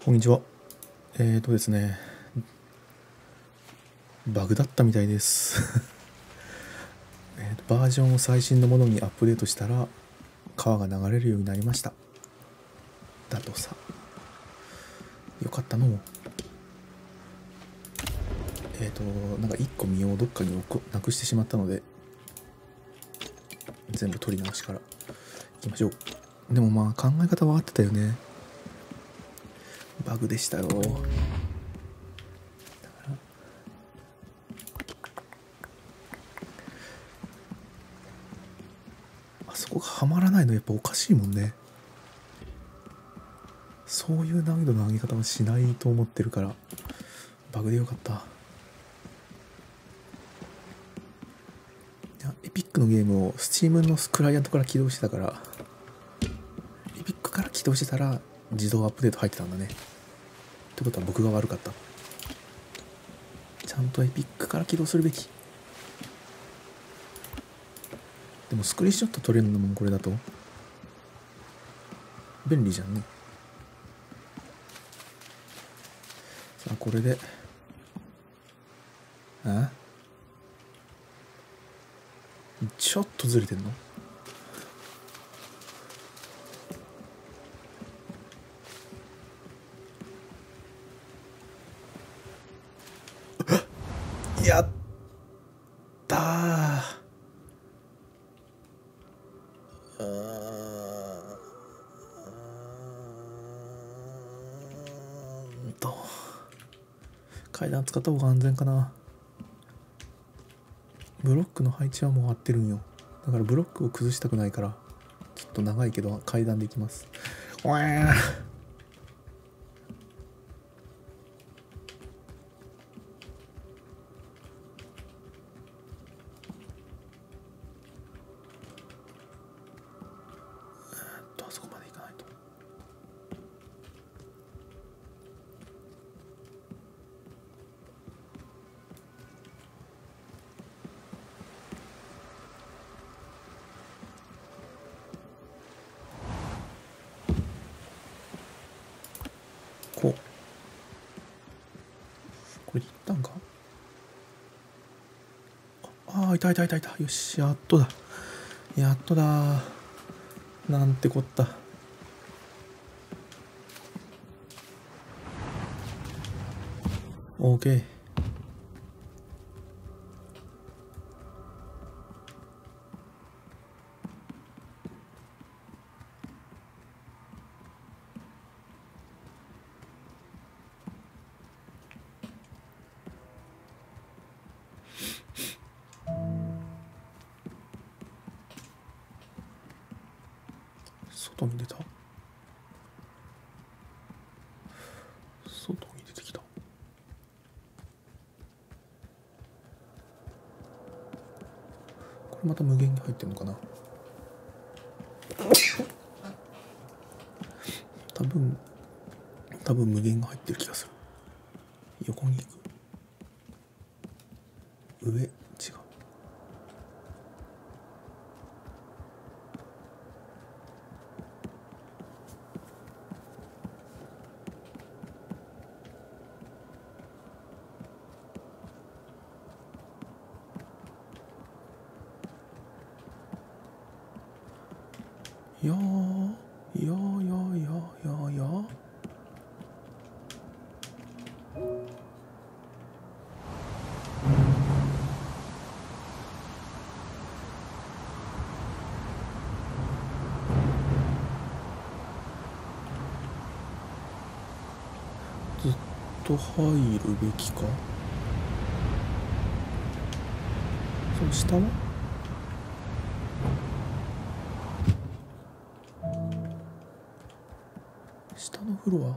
こんにちは。ですね、バグだったみたいです。バージョンを最新のものにアップデートしたら、川が流れるようになりました。だとさ。よかったのも。なんか1個身をどっかになくしてしまったので、全部取り直しからいきましょう。でもまあ考え方は合ってたよね。バグでしたよ。あそこがはまらないのやっぱおかしいもんね。そういう難易度の上げ方はしないと思ってるから、バグでよかった。エピックのゲームを Steam のクライアントから起動してたから、エピックから起動してたら自動アップデート入ってたんだね。ってことは僕が悪かった。ちゃんとエピックから起動するべき。でもスクリーンショット撮れるのもこれだと便利じゃんね。さあこれでちょっとずれてんの。やったー。階段使った方が安全かな。ブロックの配置はもう合ってるんよ。だからブロックを崩したくないから、ちょっと長いけど階段で行きます。わー。あそこまで行かないと。これいったんか。ああ、いたいたいたいた。よし、やっとだ。やっとだ。なんてこった。オーケー。外に出た。外に出てきた。これまた無限に入ってるのかな。多分無限が入ってる気がする。横に行く。上違う。やーやーやーやーやーやー。ずっと入るべきか。その下は下のフロア。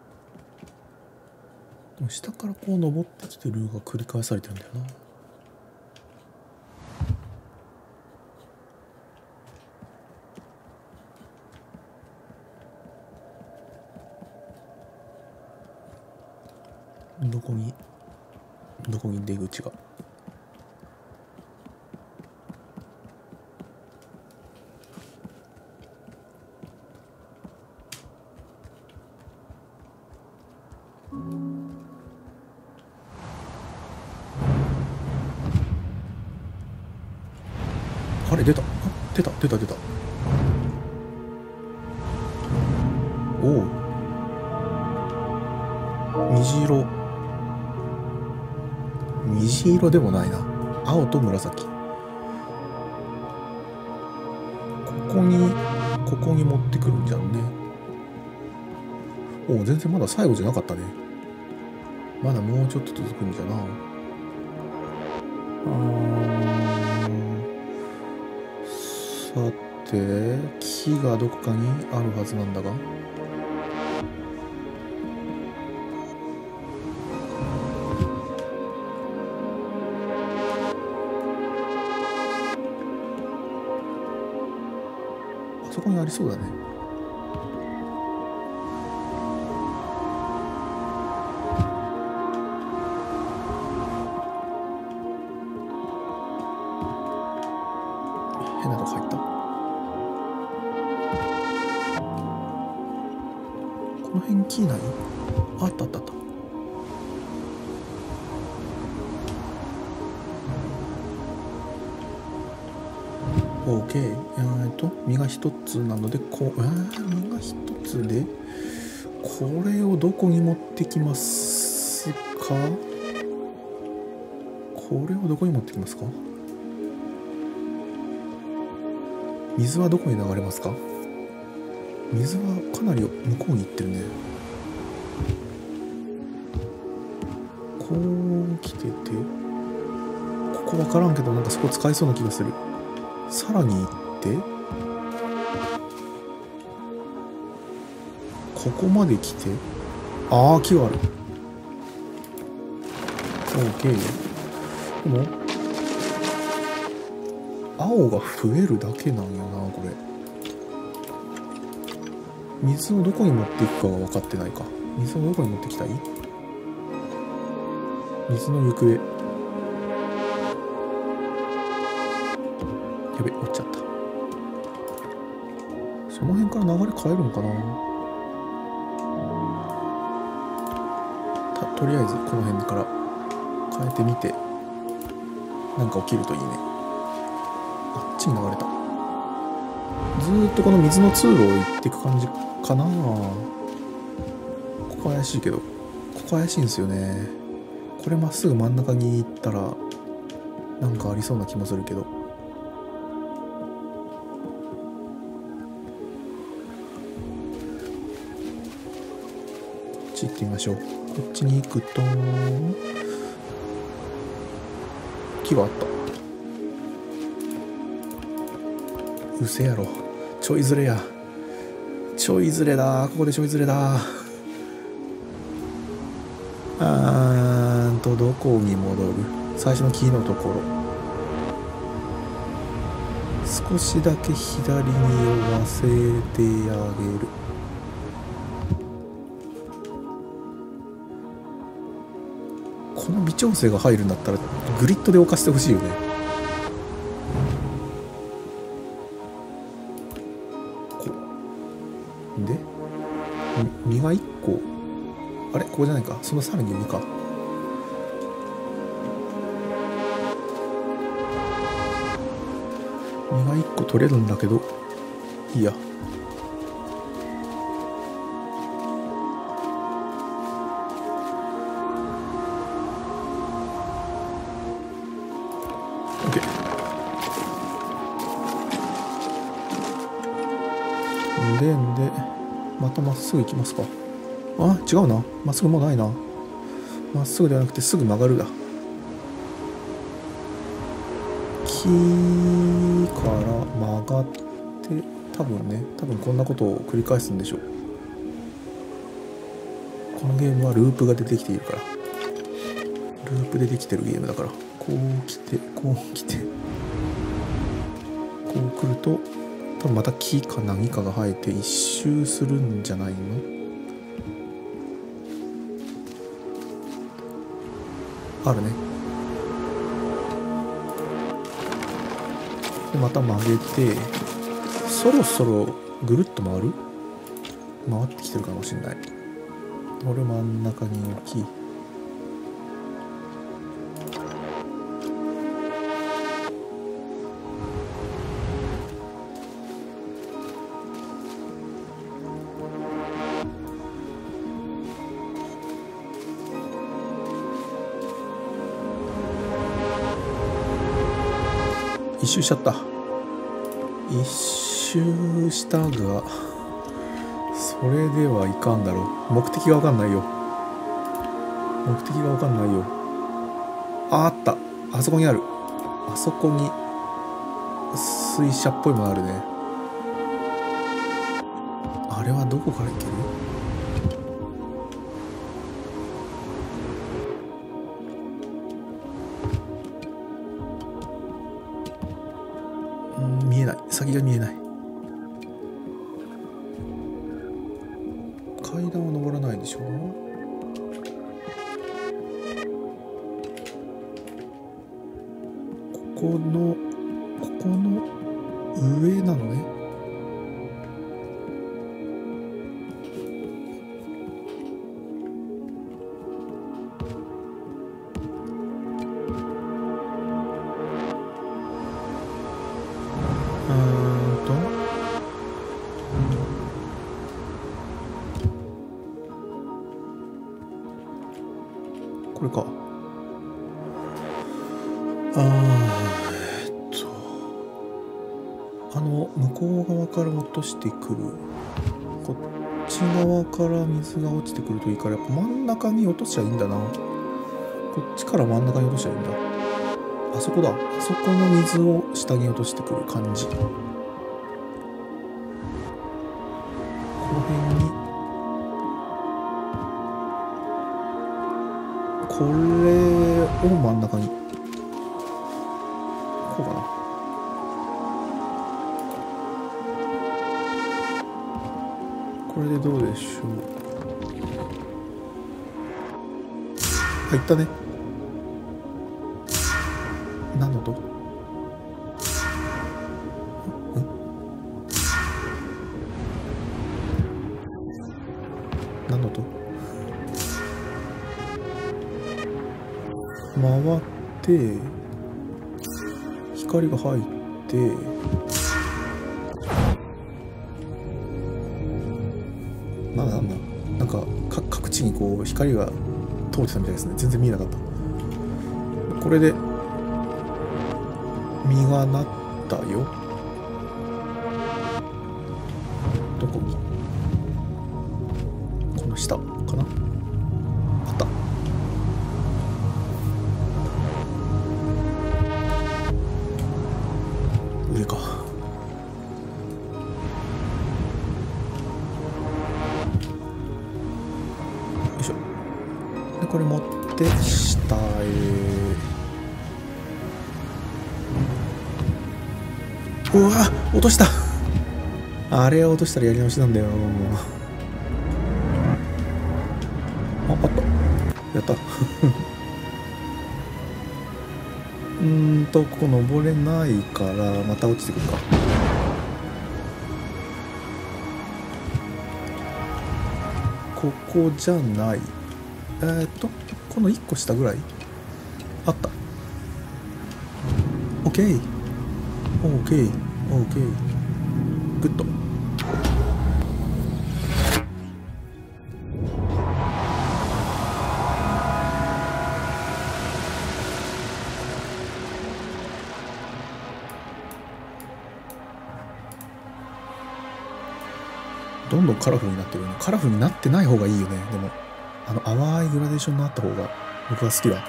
でも下からこう登ってきてルーが繰り返されてるんだよな。どこに出口が。 れ出た。あ、出た。おお、虹色でもないな。青と紫。ここに持ってくるんじゃんね。おお、全然まだ最後じゃなかったね。まだもうちょっと続くんじゃな。さて、木がどこかにあるはずなんだが。あそこにありそうだね。変なとこ入った。この辺木ない？あった。OK。実が一つなので、実が一つで、これをどこに持ってきますか？水はどこに流れますか？水はかなり向こうに行ってるね。こう来てて、ここ分からんけど、なんかそこ使えそうな気がする。さらに行ってここまで来て、ああ、木がある。 OK。 でも青が増えるだけなんやな。これ水をどこに持っていくかが分かってないか。水をどこに持ってきたい？水の行方。やべ、落ちちゃった。その辺から流れ変えるのかな。とりあえずこの辺から変えてみて、なんか起きるといいね。あっちに流れた。ずーっとこの水の通路を行っていく感じかな。ここ怪しいけど、ここ怪しいんですよね。これまっすぐ真ん中に行ったらなんかありそうな気もするけど。こっち行ってみましょう。こっちに行くと木があった。うせやろ。ちょいずれや。ちょいずれだ。ここでちょいずれだ。どこに戻る？最初の木のところ。少しだけ左に寄らせてあげる。この微調整が入るんだったらグリッドで置かせてほしいよね。で、実が1個、あれここじゃないか。そのさらに上か。実が1個取れるんだけど、いいや。OK。でまたまっすぐ行きますか。あ、違うな。まっすぐもうないな。まっすぐではなくてすぐ曲がるだ。木から曲がって、多分こんなことを繰り返すんでしょう。このゲームはループが出てきているから。ループでできてるゲームだから。こう来てこう来てこう来ると、多分また木か何かが生えて一周するんじゃないの？あるね。でまた曲げて、そろそろぐるっと回ってきてるかもしれない。これ真ん中に置き、 周しちゃった。一周したが、それではいかんだろう。目的がわかんないよ。目的がわかんないよ。あった。あそこにある。あそこに水車っぽいものあるね。あれはどこから行ける？見えない。先が見えない。階段は登らないでしょ。ここの上なのね。これか。向こう側から落としてくる。こっち側から水が落ちてくるといいから、やっぱ真ん中に落としちゃいいんだな。こっちから真ん中に落としちゃいいんだ。あそこだ。あそこの水を下に落としてくる感じ。この辺にこれを真ん中に、こうかな。これでどうでしょう。あ、いったね。何の音？何の音？回って光が入ってなんか各地にこう光が通ってたみたいですね。全然見えなかった。これで実がなったよ。どこ？この下かな。あった。上か。よいしょ。でこれ持って下へ。うわ、落とした。あれを落としたらやり直しなんだよ。あ、パッとやったここ登れないからまた落ちてくるか。ここじゃない。この1個下ぐらいあった。オッケーオッケーオッケー。グッド。どんどんカラフルになってるよね。カラフルになってない方がいいよね。でも淡いグラデーションのあった方が僕は好きだ。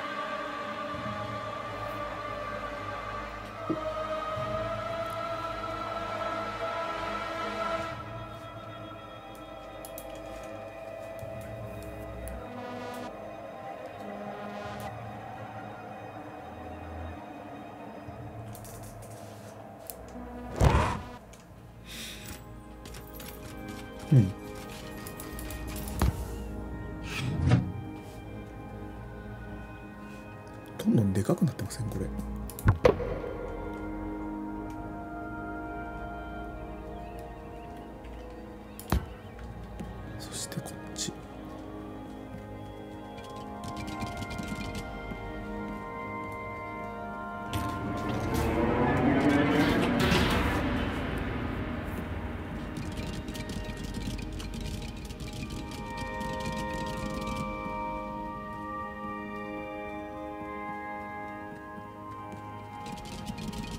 どんどんでかくなってませんこれ。そしてこっち。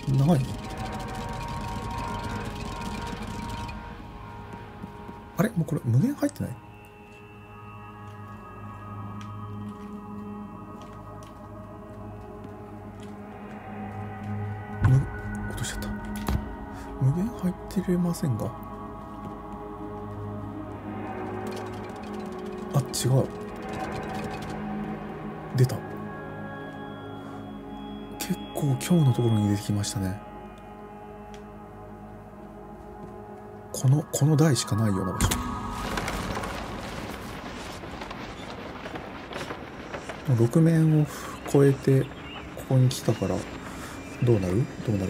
ないの？あれもうこれ無限入ってない？落としちゃった。無限入ってれませんが。あ、違う。出た。結構今日のところに出てきましたね。この台しかないような場所。6面を越えてここに来たからどうなる？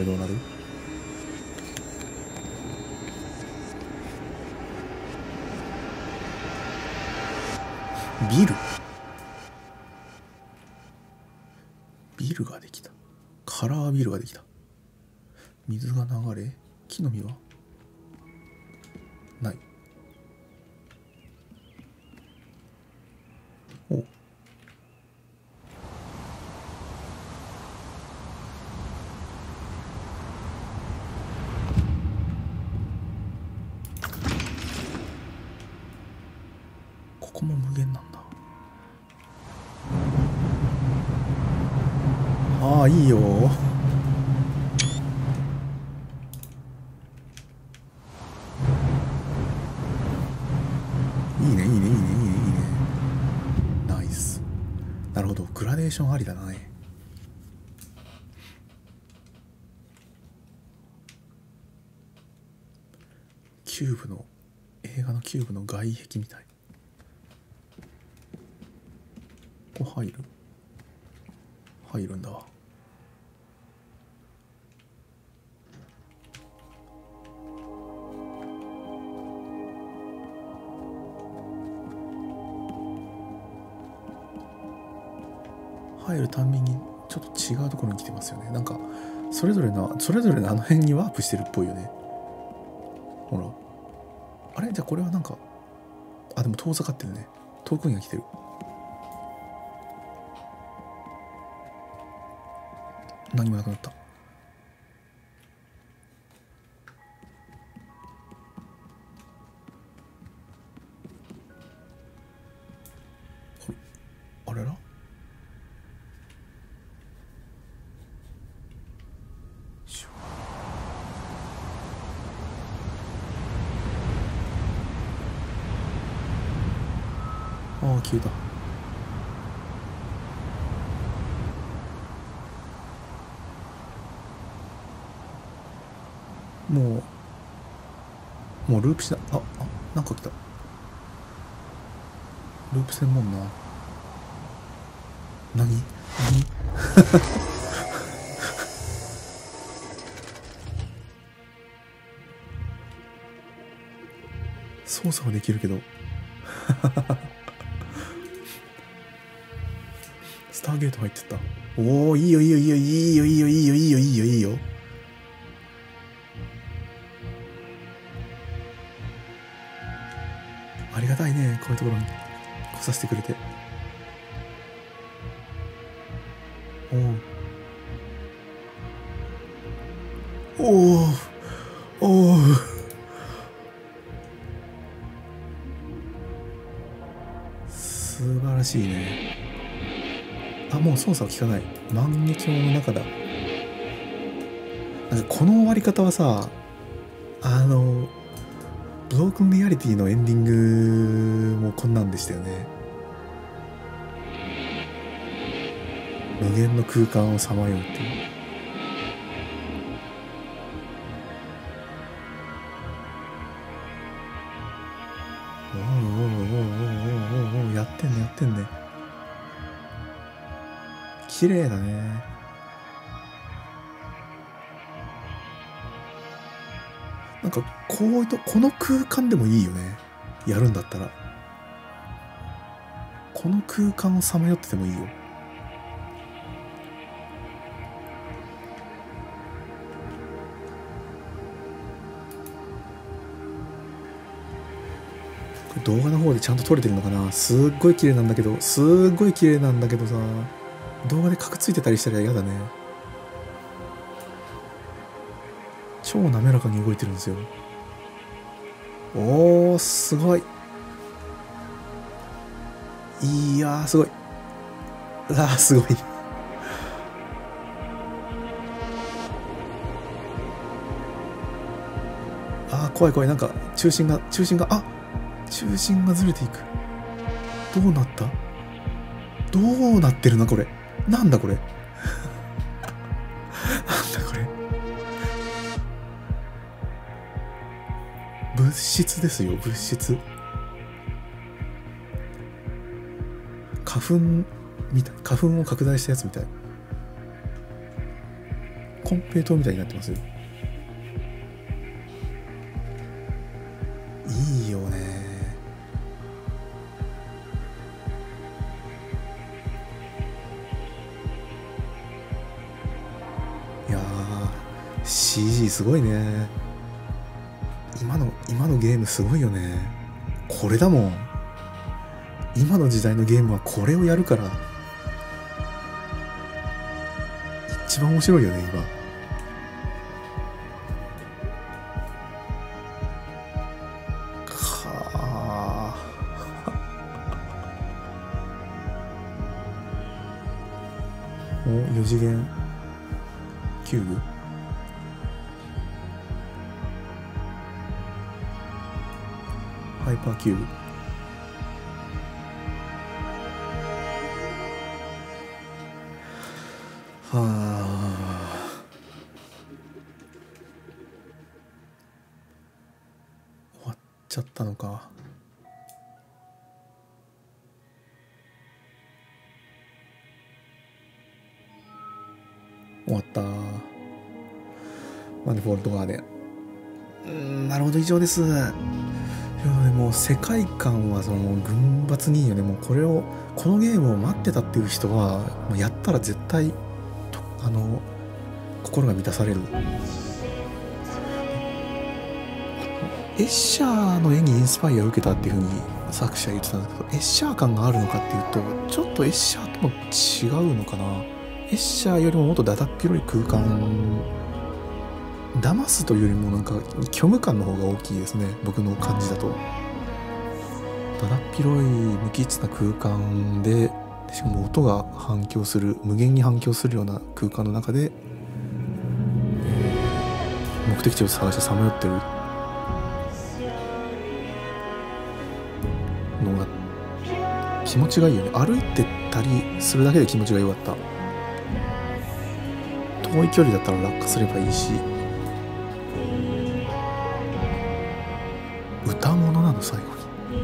ビルができた。カラービルができた。水が流れ、木の実はない。お、ここも無限なんだ。ああ、いいよ。いいね。ナイス。なるほど、グラデーションありだね。映画のキューブの外壁みたい。ここ入るんだわ。入るたんびにちょっと違うところに来てますよね。なんかそれぞれのあの辺にワープしてるっぽいよね。ほら、あれじゃあこれはなんか、あ、でも遠ざかってるね。遠くには来てる。何もなくなった。あれら、ああ、消えた。もうループした。なんか来た。ループ専門な。何操作はできるけどスターゲート入ってった。おお、いいよ。ありがたいね、こういうところに来させてくれて。おお素晴らしいね。あ、もう操作は効かない。万華鏡の中だ。なんかこの終わり方はさ、ブロークンリアリティのエンディングもこんなんでしたよね。無限の空間をさまようっていう。やってんね。綺麗だね。なんかこの空間でもいいよね。やるんだったらこの空間をさまよっててもいいよ。動画の方でちゃんと撮れてるのかな。すっごい綺麗なんだけどさ、動画でカクついてたりしたら嫌だね。 超滑らかに動いてるんですよ。おー、すごい。いやー、すごい。すごい。怖い怖い。なんか中心が中心がずれていく。どうなった？どうなってるなこれ。なんだこれ。なんだこれ。物質ですよ、物質。花粉みたい。花粉を拡大したやつみたい。コンペイトーみたいになってますよ。いいよね。いやー CG すごいね。今のゲームすごいよね。これだもん。今の時代のゲームはこれをやるから一番面白いよね今。かーお、4次元キューブ。ハイパーキューブ。はあ。終わっちゃったのか。終わった。マニフォールドガーデン。なるほど、以上です。いやでも世界観はその群抜にいいよね。もうこのゲームを待ってたっていう人はもうやったら絶対心が満たされる。エッシャーの絵にインスパイアを受けたっていう風に作者言ってたんですけど、エッシャー感があるのかっていうとちょっとエッシャーとも違うのかな。エッシャーよりももっとだだっ広い空間、騙すというよりもなんか虚無感の方が大きいですね、僕の感じだと。だだっ広い無機質な空間で、しかも音が反響する、無限に反響するような空間の中で、目的地を探してさまよってるのが気持ちがいいよね。歩いてたりするだけで気持ちが良かった。遠い距離だったら落下すればいいし。歌物なの最後に。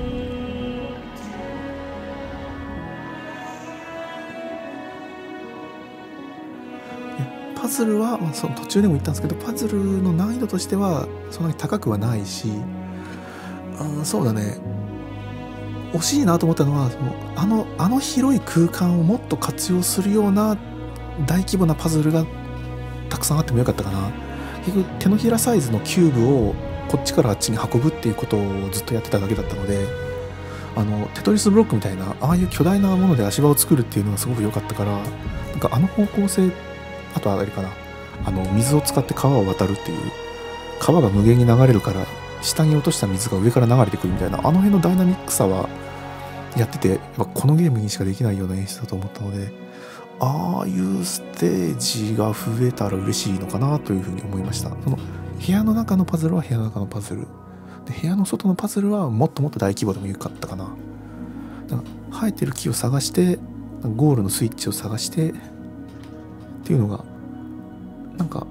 パズルは、その途中でも言ったんですけど、パズルの難易度としてはそんなに高くはないし、そうだね、惜しいなと思ったのはあの広い空間をもっと活用するような大規模なパズルがたくさんあってもよかったかな。結局手のひらサイズのキューブをこっちからあっちに運ぶっていうことをずっとやってただけだったので、テトリスブロックみたいなああいう巨大なもので足場を作るっていうのがすごく良かったから、なんか方向性、あとはあれかな、水を使って川を渡るっていう、川が無限に流れるから下に落とした水が上から流れてくるみたいな、辺のダイナミックさはやってて、やっぱこのゲームにしかできないような演出だと思ったので、ああいうステージが増えたら嬉しいのかなというふうに思いました。その部屋の中のパズルは部屋の中のパズルで、部屋の外のパズルはもっともっと大規模でもよかったかな。だから生えてる木を探して、ゴールのスイッチを探してっていうのがなんか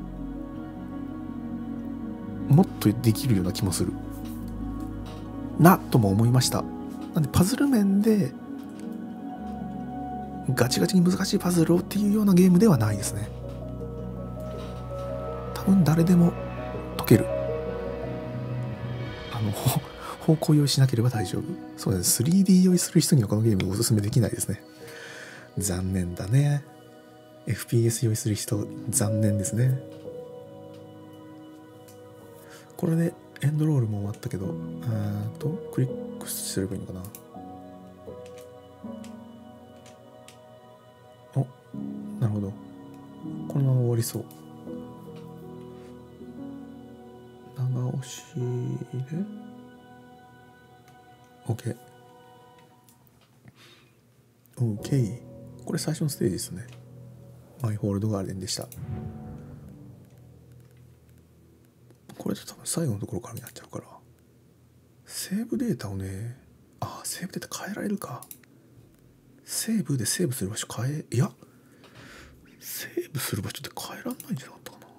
もっとできるような気もするなとも思いました。なんでパズル面でガチガチに難しいパズルをっていうようなゲームではないですね。多分誰でも解ける。方向用意しなければ大丈夫。そうです。3D 用意する人にはこのゲームおすすめできないですね。残念だね。FPS 用意する人残念ですね。これでエンドロールも終わったけど、クリックすればいいのかな。お、なるほど。このまま終わりそう。 しで OK。 OK。 これ最初のステージですね。マイホールドガーデンでした。これで多分最後のところからになっちゃうから、セーブデータをね、セーブデータ変えられるか。セーブでセーブする場所いやセーブする場所って変えらんないんじゃなかったかな。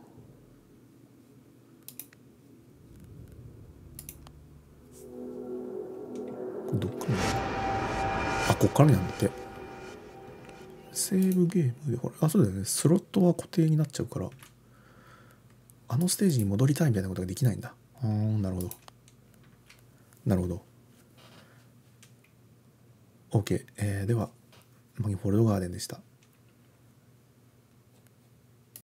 これどっからこっからになるんだって。セーブゲームでほら、そうだよね、スロットは固定になっちゃうから、あのステージに戻りたいみたいなことができないんだ。なるほどなるほど。 OK、ではマギフォールドガーデンでした。